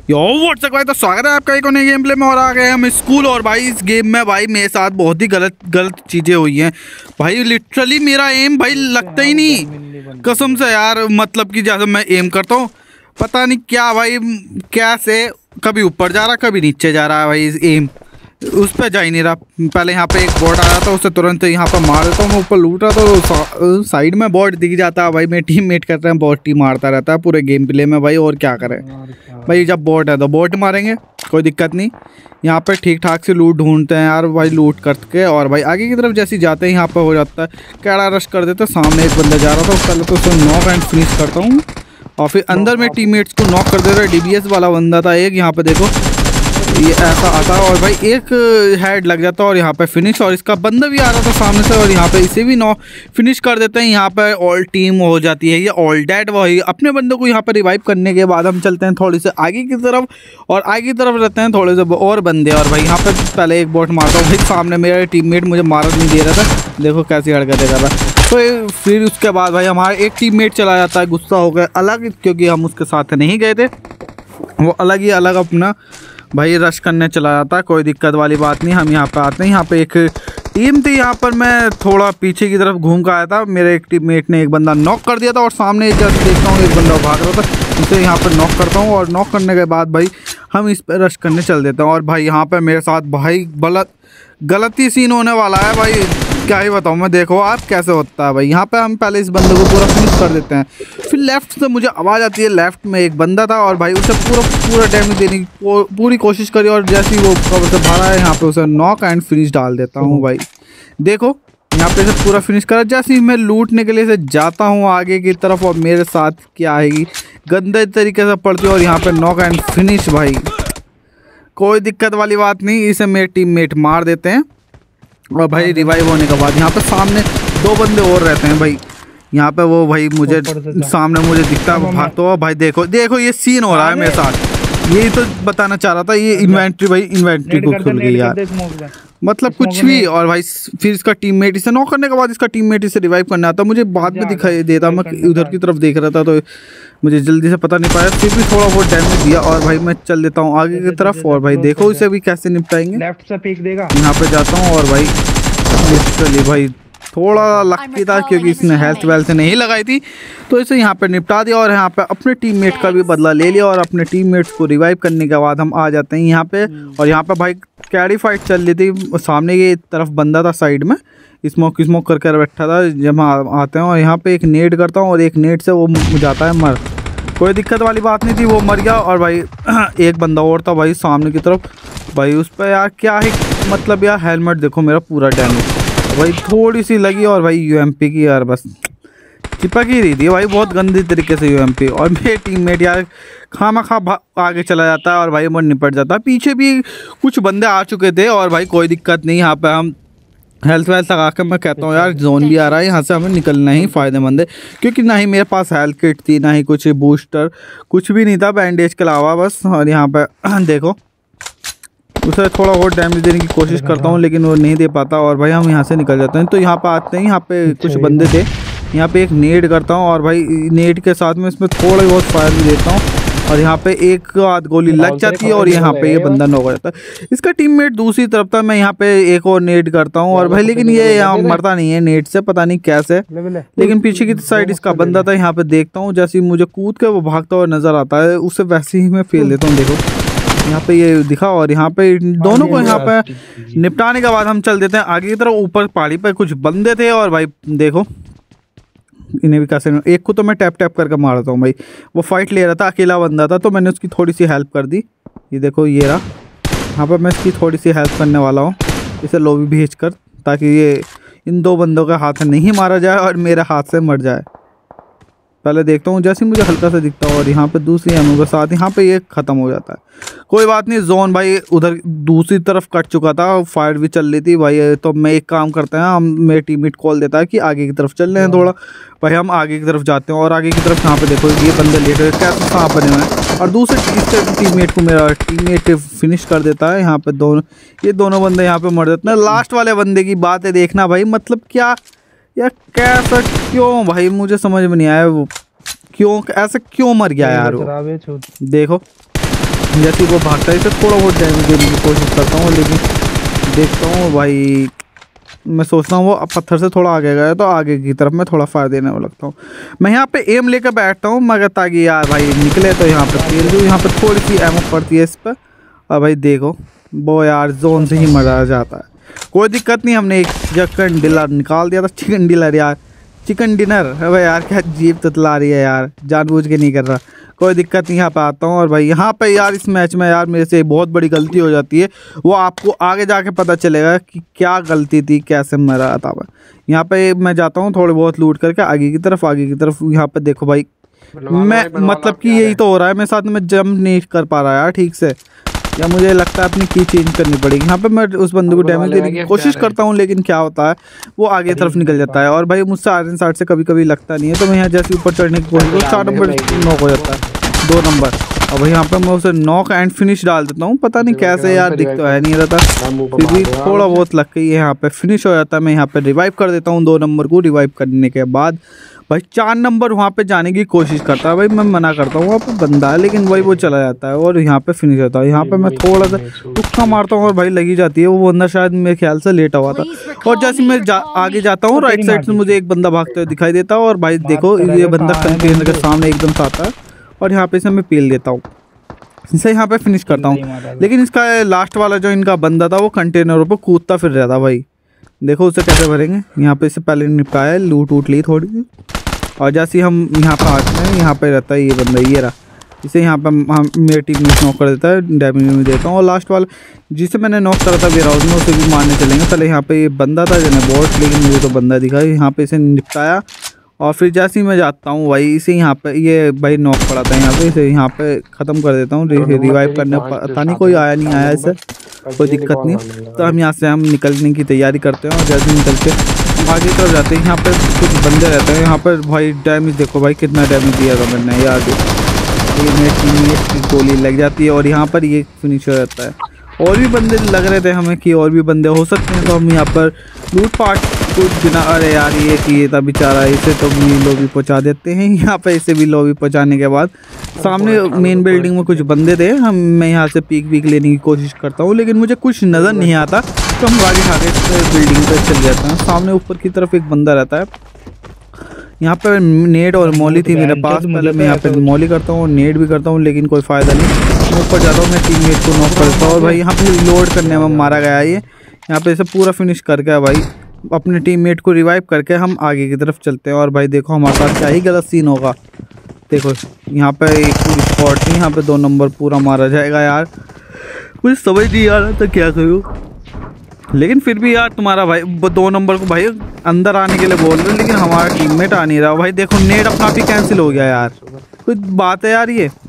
यो WhatsApp भाई, तो स्वागत है आपका एक और नए गेम प्ले में। और आ गए हम स्कूल। और भाई इस गेम में भाई मेरे साथ बहुत ही गलत चीज़ें हुई हैं भाई। लिटरली मेरा एम भाई लगता ही नहीं कसम से यार। मतलब कि जैसे मैं एम करता हूँ पता नहीं क्या भाई, कैसे कभी ऊपर जा रहा कभी नीचे जा रहा है भाई। एम उस पर जा ही नहीं रहा। पहले यहाँ पे एक बोर्ड आया था, उससे तुरंत यहाँ पे मार देता हूँ। मैं ऊपर लूट रहा था तो साइड में बोर्ड दिख जाता है भाई। मेरे टीममेट करते हैं बोर्ड ही मारता रहता है पूरे गेम प्ले में भाई। और क्या करें भाई, जब बोर्ड है तो बोर्ड मारेंगे, कोई दिक्कत नहीं। यहाँ पे ठीक ठाक से लूट ढूंढते हैं यार भाई, लूट करके। और भाई आगे की तरफ जैसे जाते हैं यहाँ पे हो जाता है कैड़ा रश कर देते हैं। सामने एक बंदा जा रहा था, पहले तो उसे नॉक एंड फिनिश करता हूँ और फिर अंदर में टीममेट्स को नॉक कर देता है। डीबीएस वाला बंदा था एक, यहाँ पे देखो ये ऐसा आता है और भाई एक हेड लग जाता है और यहाँ पे फिनिश। और इसका बंदा भी आ रहा था सामने से और यहाँ पे इसे भी नॉक फिनिश कर देते हैं। यहाँ पे ऑल टीम हो जाती है ये ऑल डेड। वही अपने बंदे को यहाँ पे रिवाइव करने के बाद हम चलते हैं थोड़ी से आगे की तरफ। और आगे की तरफ रहते हैं थोड़े से और बंदे। और भाई यहाँ पे पहले एक बॉट मारता हूँ भाई। सामने मेरा टीममेट मुझे मार नहीं दे रहा था, देखो कैसी हरकतें कर रहा है। तो फिर उसके बाद भाई हमारा एक टीममेट चला जाता है गुस्सा हो गया अलग, क्योंकि हम उसके साथ नहीं गए थे। वो अलग ही अलग अपना भाई रश करने चला जाता है। कोई दिक्कत वाली बात नहीं। हम यहाँ पे आते हैं, यहाँ पे एक टीम थी। यहाँ पर मैं थोड़ा पीछे की तरफ घूम कर आया था। मेरे एक टीममेट ने एक बंदा नॉक कर दिया था और सामने जैसे देखता हूँ एक बंदा भाग रहा था, उसे यहाँ पर नॉक करता हूँ। और नॉक करने के बाद भाई हम इस पर रश करने चल देते हैं। और भाई यहाँ पर मेरे साथ भाई गलत ही सीन होने वाला है भाई, क्या ही बताऊँ मैं। देखो आप कैसे होता है भाई। यहाँ पे हम पहले इस बंदे को पूरा फिनिश कर देते हैं। फिर लेफ्ट से मुझे आवाज़ आती है, लेफ्ट में एक बंदा था और भाई उसे पूरा डैमेज देने की पूरी कोशिश करी। और जैसे ही वो कवर से बाहर आया यहाँ पे उसे नॉक एंड फिनिश डाल देता हूँ भाई। देखो यहाँ पे से पूरा फिनिश करा। जैसे ही मैं लूटने के लिए से जाता हूँ आगे की तरफ और मेरे साथ क्या आएगी गंदे तरीके से पड़ती है और यहाँ पे नॉक एंड फिनिश भाई। कोई दिक्कत वाली बात नहीं, इसे मेरे टीममेट मार देते हैं। और भाई रिवाइव होने के बाद यहाँ पे सामने दो बंदे और रहते हैं भाई। यहाँ पे वो भाई मुझे सामने मुझे दिखता है भागता हुआ भाई। देखो ये सीन हो रहा है मेरे साथ। यही तो बताना चाह रहा था। ये इन्वेंट्री भाई इन्वेंट्री को खुल गई यार, मतलब कुछ भी। और भाई फिर इसका टीममेट इसे नॉक करने के बाद इसका टीममेट इसे रिवाइव करने आता। मुझे बाद में दिखाई देता, मैं उधर की तरफ देख रहा था तो मुझे जल्दी से पता नहीं पाया। फिर भी थोड़ा बहुत डैमेज दिया और भाई मैं चल देता हूँ आगे की तरफ। और भाई देखो इसे भी कैसे निपटाएंगे। लेफ्ट से पीक देगा, यहाँ पे जाता हूँ और भाई लिटरली भाई थोड़ा लकी था क्योंकि इसने हेल्थ वेल्थ नहीं लगाई थी, तो इसे यहाँ पे निपटा दिया। और यहाँ पे अपने टीममेट का भी बदला ले लिया और अपने टीममेट्स को रिवाइव करने के बाद हम आ जाते हैं यहाँ पे। और यहाँ पे भाई कैडी फाइट चल रही थी। सामने की तरफ बंदा था साइड में, स्मोक करके बैठा था। जब हम आते हैं और यहाँ पे एक नेट करता हूँ और एक नेट से वो जाता है मर। कोई दिक्कत वाली बात नहीं थी, वो मर गया। और भाई एक बंदा और था भाई सामने की तरफ भाई, उस पर यार क्या है मतलब यार हेलमेट देखो मेरा पूरा डैमेज भाई, थोड़ी सी लगी। और भाई यूएमपी की यार बस चिपक ही रही थी भाई बहुत गंदी तरीके से यूएमपी। और मेरे टीममेट यार खामा आगे चला जाता है और भाई वो निपट जाता है। पीछे भी कुछ बंदे आ चुके थे और भाई कोई दिक्कत नहीं। यहाँ पे हम हेल्थ वेल्थ लगा के मैं कहता हूँ यार जोन भी आ रहा है, यहाँ से हमें निकलना ही फ़ायदेमंद है। क्योंकि ना ही मेरे पास हेल्थ किट थी, ना ही कुछ बूस्टर, कुछ भी नहीं था बैंडेज के अलावा बस। और यहाँ पे देखो उसे थोड़ा और डैमेज देने की कोशिश करता हूँ लेकिन वो नहीं दे पाता। और भाई हम यहाँ से निकल जाते हैं। तो यहाँ पे आते हैं, यहाँ पे कुछ बंदे थे। यहाँ पे एक नेट करता हूँ और भाई नेट के साथ में इसमें थोड़ा बहुत फायर भी देता हूँ। और यहाँ पे एक आध गोली लग जाती है और यहाँ पे ये बंदा नॉक हो जाता है। इसका टीममेट दूसरी तरफ था, मैं यहाँ पे एक और नेट करता हूँ और भाई लेकिन ये यहाँ मरता नहीं है नेट से, पता नहीं कैसे। लेकिन पीछे की साइड इसका बंदा था, यहाँ पे देखता हूँ जैसे ही मुझे कूद के वो भागता हुआ नजर आता है, उसे वैसे ही मैं फेल देता हूँ। देखो यहाँ पे ये दिखा। और यहाँ पे दोनों को यहाँ पे निपटाने के बाद हम चल देते हैं आगे की तरफ। ऊपर पहाड़ी पे कुछ बंदे थे और भाई देखो इन्हें भी कैसे, एक को तो मैं टैप करके मारता हूँ भाई। वो फाइट ले रहा था, अकेला बंदा था, तो मैंने उसकी थोड़ी सी हेल्प कर दी। ये देखो ये रहा, यहाँ पर मैं इसकी थोड़ी सी हेल्प करने वाला हूँ इसे लॉबी भेज कर, ताकि ये इन दो बंदों के हाथ में नहीं मारा जाए और मेरे हाथ से मर जाए। पहले देखता हूँ जैसे मुझे हल्का सा दिखता है और यहाँ पे दूसरी एमओ के साथ यहाँ पे ये ख़त्म हो जाता है। कोई बात नहीं, जोन भाई उधर दूसरी तरफ कट चुका था, फायर भी चल रही थी भाई। तो मैं एक काम करते हैं, हम मेरे टीममेट कॉल देता है कि आगे की तरफ चल रहे हैं थोड़ा भाई। हम आगे की तरफ जाते हैं और आगे की तरफ यहाँ पे देखो ये बंदे लेट गए, कैसे सांप बने हुए हैं। और दूसरे टीममेट को मेरा टीममेट फिनिश कर देता है। यहाँ पे ये दोनों बंदे यहाँ पे मर जाते हैं। लास्ट वाले बंदे की बात है देखना भाई, मतलब क्या यार कैसा क्यों भाई, मुझे समझ में नहीं आया वो क्यों ऐसा क्यों मर गया यार वो। देखो जैसे वो भागता है इसे थोड़ा बहुत डैमेज देने की कोशिश करता हूँ, लेकिन देखता हूँ भाई मैं सोचता हूँ वो पत्थर से थोड़ा आगे गया तो आगे की तरफ मैं थोड़ा फायर देने में लगता हूँ। मैं यहाँ पे एम लेकर बैठता हूँ मगर ताकि यार भाई निकले तो यहाँ पे तेल दूँ। यहाँ पे थोड़ी सी एमो पड़ती है इस पर, और भाई देखो वो यार जोन से ही मरा जाता है। कोई दिक्कत नहीं, हमने एक चिकन डिनर निकाल दिया था। चिकन डिनर यार, चिकन डिनर अबे यार क्या जीप तुतला रही है यार, जानबूझ के नहीं कर रहा। कोई दिक्कत नहीं, यहाँ पे आता हूँ। और भाई यहाँ पे यार इस मैच में यार मेरे से बहुत बड़ी गलती हो जाती है, वो आपको आगे जाके पता चलेगा कि क्या गलती थी, कैसे मरा था मैं। यहाँ पे मैं जाता हूँ थोड़े बहुत लूट करके आगे की तरफ। यहाँ पे देखो भाई मैं मतलब कि यही तो हो रहा है मेरे साथ, मैं जंप नहीं कर पा रहा यार ठीक से, या मुझे लगता है अपनी की चेंज करनी पड़ेगी। यहाँ पे मैं उस बंदे को डैमेज देने की कोशिश करता हूँ, लेकिन क्या होता है वो आगे तरफ निकल जाता है। और भाई मुझसे आयरन साइड से कभी कभी लगता नहीं है, तो मैं यहाँ जैसे ऊपर चढ़ने की कोशिश 4 नंबर नॉक हो जाता है, 2 नंबर। और भाई यहाँ पे मैं उसे नॉक एंड फिनिश डाल देता हूँ, पता नहीं कैसे यार, दिख तो है नहीं रहता, फिर भी थोड़ा बहुत लग के यहाँ पे फिनिश हो जाता है। मैं यहाँ पे रिवाइव कर देता हूँ 2 नंबर को। रिवाइव करने के बाद भाई 4 नंबर वहाँ पे जाने की कोशिश करता है, भाई मैं मना करता हूँ वहाँ पे बंदा है, लेकिन भाई वो चला जाता है और यहाँ पे फिनिश होता है। यहाँ पे मैं थोड़ा सा तुक्का मारता हूँ और भाई लगी जाती है, वो बंदा शायद मेरे ख्याल से लेटा हुआ था। और जैसे मैं आगे जाता हूँ राइट साइड से मुझे एक बंदा भागते हुए दिखाई देता है, और भाई देखो ये बंदा कंटेनर के सामने एकदम से आता है, और यहाँ पे से मैं पेल देता हूँ, इसे यहाँ पे फिनिश करता हूँ। लेकिन इसका लास्ट वाला जो इनका बंदा था वो कंटेनरों पर कूदता फिर रहा था। भाई देखो उसे कैसे भरेंगे। यहाँ पे इससे पहले निपटाया, लूट वूट ली थोड़ी सी, और जैसे हम यहाँ पे आते हैं यहाँ पे रहता है ये बंदा, ये रहा, इसे यहाँ पे हम मेरे टीम में नॉक कर देता है, डैमेज में देता हूँ। और लास्ट वाला जिसे मैंने नॉक करा था वेयर हाउस में, उसे भी मारने चलेंगे। पहले यहाँ पे ये बंदा था जने बॉट, लेकिन मुझे तो बंदा दिखा, यहाँ पे इसे निपटाया। और फिर जैसे ही मैं जाता हूँ भाई इसे यहाँ पे ये भाई नॉक पड़ा था यहाँ पे, इसे यहाँ पे ख़त्म कर देता हूँ। रिवाइव करने पता नहीं कोई आया नहीं आया, इससे कोई दिक्कत नहीं। तो हम यहाँ से हम निकलने की तैयारी करते हैं, और जैसे निकल के आगे तरफ जाते हैं। यहाँ पे कुछ बंदे रहते हैं, यहाँ पर भाई डैमेज देखो भाई कितना डैमेज दिया था मैंने यार, ये मेरे टीम में गोली लग जाती है और यहाँ पर ये फिनिश हो जाता है। और भी बंदे लग रहे थे हमें कि और भी बंदे हो सकते हैं, तो हम यहाँ पर लूट पाट कुछ बिना, अरे यार ये कि ये था बेचारा, इसे तो लॉबी पहुँचा देते हैं। यहाँ पे इसे भी लॉबी पहुँचाने के बाद सामने मेन बिल्डिंग में कुछ बंदे थे, मैं यहाँ से पीक लेने की कोशिश करता हूँ, लेकिन मुझे कुछ नज़र नहीं आता, तो हम गाड़ी उठा के बिल्डिंग पर चल जाते हैं। सामने ऊपर की तरफ एक बंदा रहता है। यहाँ पर नेट और मॉली थी मेरे पास, पहले मैं यहाँ पे मॉली करता हूँ, नेट भी करता हूँ, लेकिन कोई फ़ायदा नहीं। मैं ऊपर जाता हूँ, मैं टीममेट को नॉक करता हूँ, और भाई यहाँ पे लोड करने में मारा गया ये। यहाँ पे इसे पूरा फिनिश करके भाई अपने टीममेट को रिवाइव करके हम आगे की तरफ चलते हैं। और भाई देखो हमारे साथ क्या ही गलत सीन होगा, देखो यहाँ पे एक पूरी स्पॉट थी, यहाँ पे 2 नंबर पूरा मारा जाएगा यार, मुझे समझ नहीं आ रहा था क्या करूँ। लेकिन फिर भी यार तुम्हारा भाई 2 नंबर को भाई अंदर आने के लिए बोल रहे, लेकिन हमारा टीममेट आ नहीं रहा। भाई देखो नेट अपना भी कैंसिल हो गया यार, कुछ बात है यार। ये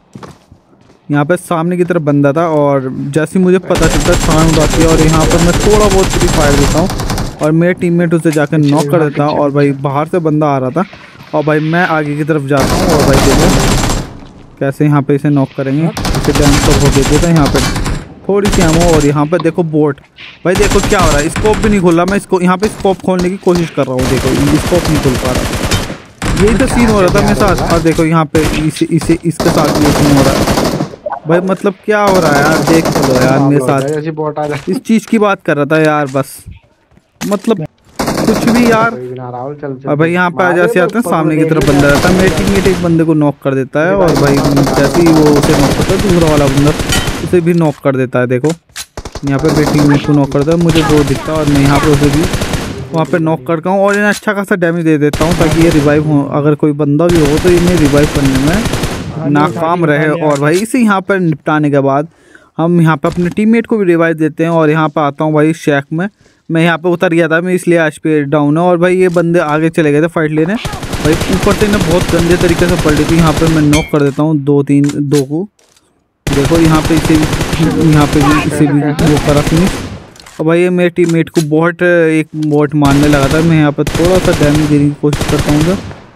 यहाँ पे सामने की तरफ बंदा था, और जैसे मुझे पता चलता है साउंड आती है, और यहाँ पर मैं थोड़ा बहुत फ्री फायर देता हूँ, और मेरे टीममेट उसे जाकर नॉक कर देता हूँ। और भाई बाहर से बंदा आ रहा था, और भाई मैं आगे की तरफ जाता हूँ, और भाई देखो कैसे यहाँ पे इसे नॉक करेंगे, इसे डैमेज तो हो देते थे। यहाँ पे थोड़ी सी एमो, और यहाँ पे देखो बोट, भाई देखो क्या हो रहा है, स्कोप भी नहीं खुल रहा। मैं इसको यहाँ पे स्कोप खोलने की कोशिश कर रहा हूँ, देखो स्कोप नहीं खुल पा रहा। यही तो सीन हो रहा था मेरे साथ, और देखो यहाँ पे इसके साथ भी सीन हो रहा है। भाई मतलब क्या हो रहा है यार, देख चलो यार मेरे साथ, इस चीज़ की बात कर रहा था यार, बस मतलब कुछ भी यार। और भाई यहाँ पे जैसे आते हैं सामने की तरफ बंदा रहता है, मेरे टीममेट एक बंदे को नॉक कर देता है, और भाई जैसे ही वो उसे नॉक करता है दूसरा वाला बंदा उसे भी नॉक कर देता है। देखो यहाँ पे मेरे टीममेट को नॉक करता है, मुझे वो दिखता है, और मैं यहाँ पे उसे भी वहाँ पे नॉक करता हूँ, और इन्हें अच्छा खासा डैमेज दे देता हूँ, ताकि ये रिवाइव हो, अगर कोई बंदा भी हो तो इन्हें रिवाइव करने में नाकाम रहे। और भाई इसे यहाँ पर निपटाने के बाद हम यहाँ पे अपने टीममेट को भी रिवाइव देते हैं। और यहाँ पे आता हूँ भाई शैक में, मैं यहाँ पे उतर गया था मैं, इसलिए आज पे डाउन है। और भाई ये बंदे आगे चले गए थे फाइट लेने, भाई ऊपर से इन्हें बहुत गंदे तरीके से पड़ रही थी। यहाँ पे मैं नॉक कर देता हूँ 2 को, देखो यहाँ पे इसे भी, यहाँ पे भी इसे भी वो करा फिनिश। और भाई ये मेरे टीममेट को एक बॉट मारने लगा था, मैं यहाँ पे थोड़ा सा डैमेज देने की कोशिश करता हूँ,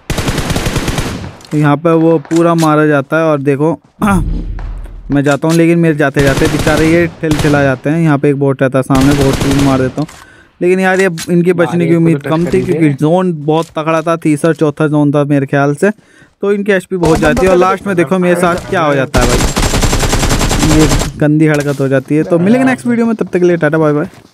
तो यहाँ पे वो पूरा मारा जाता है। और देखो मैं जाता हूँ, लेकिन मेरे जाते जाते बेचारे ये ठिला जाते हैं। यहाँ पे एक बोट रहता है सामने, बोट भी मार देता हूँ, लेकिन यार ये इनके बचने की उम्मीद कम थी, क्योंकि जोन बहुत तगड़ा था, 3रा-4था जोन था मेरे ख्याल से, तो इनकी एचपी बहुत जाती है। और लास्ट में देखो मेरे साथ क्या हो जाता है भाई, ये गंदी हरकत हो जाती है। तो मिलेंगे नेक्स्ट वीडियो में, तब तक के लिए टाटा बाय बाय।